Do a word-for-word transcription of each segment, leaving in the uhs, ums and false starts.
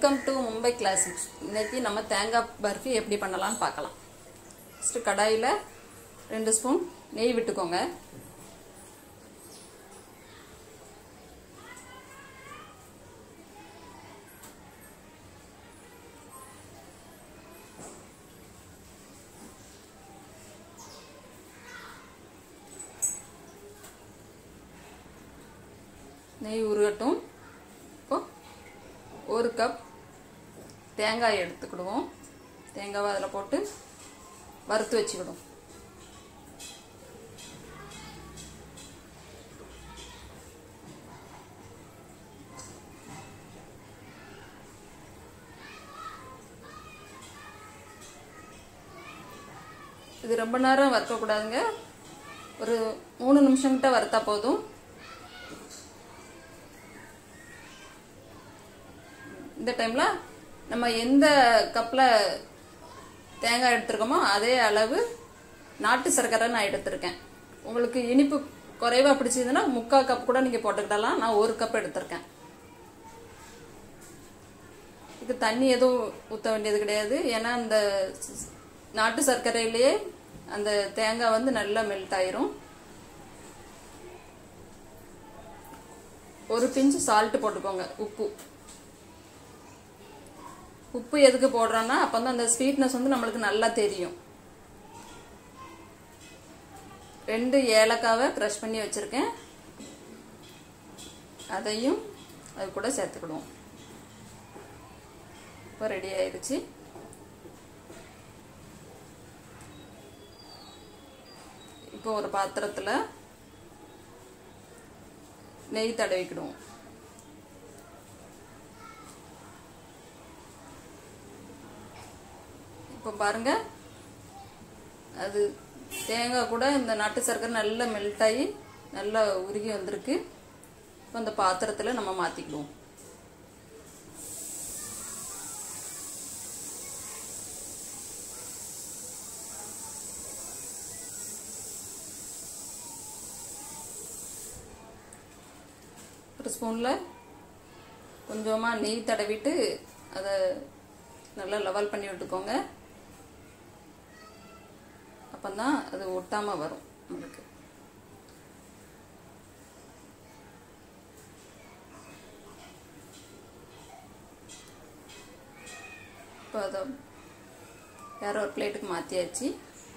Welcome to Mumbai classics. இன்னைக்கு நம்ம தேங்காய் பர்ஃபி எப்படி பண்ணலாம்னு பார்க்கலாம். ஃபர்ஸ்ட் கடாயில் ரெண்டு ஸ்பூன் நெய் விட்டுக்கோங்க. நெய் உருகட்டும். இப்போ ஒரு கப் தேங்காய் எடுத்துக்கிடுவோம். தேங்காவை அதில் போட்டு வறுத்து வச்சுக்கிடுவோம். இது ரொம்ப நேரம் வறுக்கக்கூடாதுங்க. ஒரு மூணு நிமிஷம் கிட்ட வறுத்தா போதும். இந்த டைம்ல நம்ம எந்த கப்ல தேங்காய் எடுத்துருக்கோமோ அதே அளவு நாட்டு சர்க்கரை நான் எடுத்திருக்கேன். உங்களுக்கு இனிப்பு குறைவா பிடிச்சதுன்னா முக்கால் கப் கூட நீங்க போட்டுக்கிடலாம். நான் ஒரு கப் எடுத்திருக்கேன். இதுக்கு தண்ணி எதுவும் ஊற்ற வேண்டியது கிடையாது. ஏன்னா அந்த நாட்டு சர்க்கரையிலேயே அந்த தேங்காய் வந்து நல்லா மெல்ட் ஆயிரும். ஒரு பிஞ்சு சால்ட் போட்டுக்கோங்க. உப்பு உப்பு எதுக்கு போடுறோன்னா அப்போ அந்த ஸ்வீட்னஸ் வந்து நம்மளுக்கு நல்லா தெரியும். ரெண்டு ஏலக்காவை க்ரஷ் பண்ணி வச்சிருக்கேன். அதையும் அது கூட சேர்த்துக்கிடுவோம். இப்போ ரெடி ஆயிடுச்சு. இப்போ ஒரு பாத்திரத்தில் நெய் தடவிக்கிடுவோம். இப்போ பாருங்க, அது தேங்காய் கூட இந்த நாட்டு சர்க்கரை நல்லா மெல்ட் ஆகி நல்லா உருகி வந்திருக்கு. இப்போ அந்த பாத்திரத்தில் நம்ம மாற்றிக்கிடுவோம். ஒரு ஸ்பூனில் கொஞ்சமாக நெய் தடவிட்டு அதை நல்லா லெவல் பண்ணி விட்டுக்கோங்க. அப்பந்தான் அது ஒட்டாம வரும் உங்களுக்கு. இப்போ அதை வேற ஒரு பிளேட்டுக்கு மாற்றியாச்சு.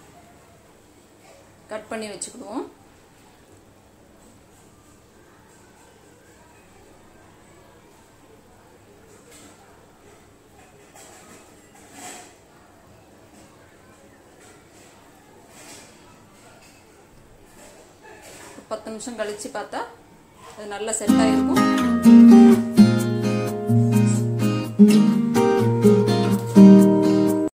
கட் பண்ணி வச்சுக்கிடுவோம். பத்து நிமிஷம் கழிச்சு பார்த்தா அது நல்லா செட் ஆயிருக்கும்.